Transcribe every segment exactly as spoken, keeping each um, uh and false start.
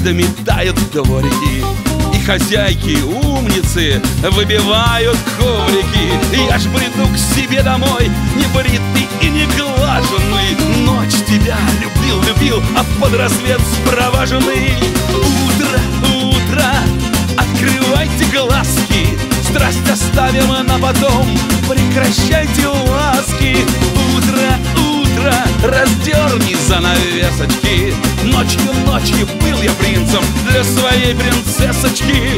взглядами тают дворики, и хозяйки умницы выбивают коврики. Я ж бреду к себе домой, не бритый и не глаженный. Ночь тебя любил, любил, а под рассвет спроваженный. Утро, утро, открывайте глазки, страсть оставим на потом, прекращайте ласки. Утро, утро, раздерни занавесочки. Ночью, ночью был я принцем для своей принцессочки.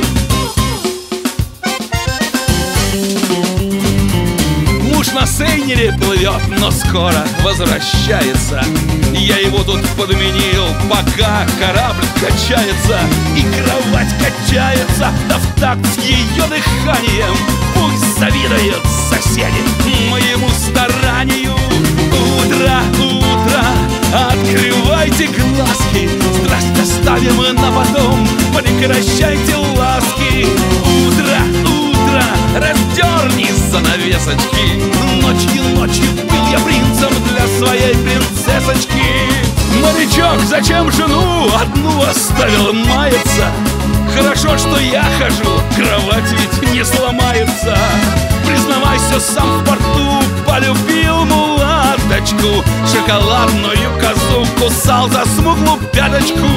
Муж на сейнере плывет, но скоро возвращается. Я его тут подменил, пока корабль качается. И кровать качается, да в такт с ее дыханием. Пусть завидуют соседи моему старанию. Утро, утро, открывайте глазки, страсть оставим на потом, прекращайте ласки. Утро, утро, раздерни занавесочки. Ночью, ночью был я принцем для своей принцессочки. Морячок, зачем жену одну оставил маяться? Хорошо, что я хожу, кровать ведь не сломается. Признавайся, сам в порту полюбил мулаточку, шоколадную козу кусал за смуглую пяточку.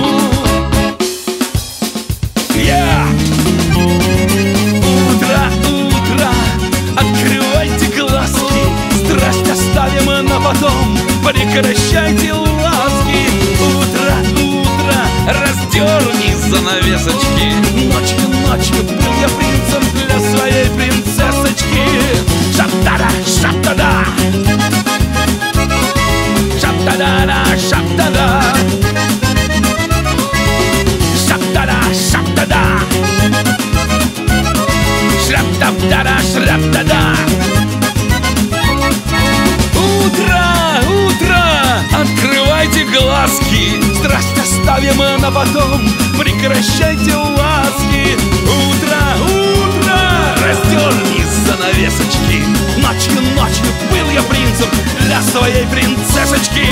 Yeah! Утро, утро, открывайте глазки, страсть оставим на потом, прекращайте ласки. Утро, утро, раздерни занавесочки. Ночью, ночью был я принцем для своей принцессочки. Шап-та-да, шап-та-да, шап-та-да-да, шап-та-да, шап-та-да, шап-та-да, шрап-та-да, шрап-та-да. Утро, утро, открывайте глазки, страсть оставим на потом, прекращайте ласки. Утро, утро, раздерни занавесочки. Ночью, ночью был я принцем для своей принцессочки.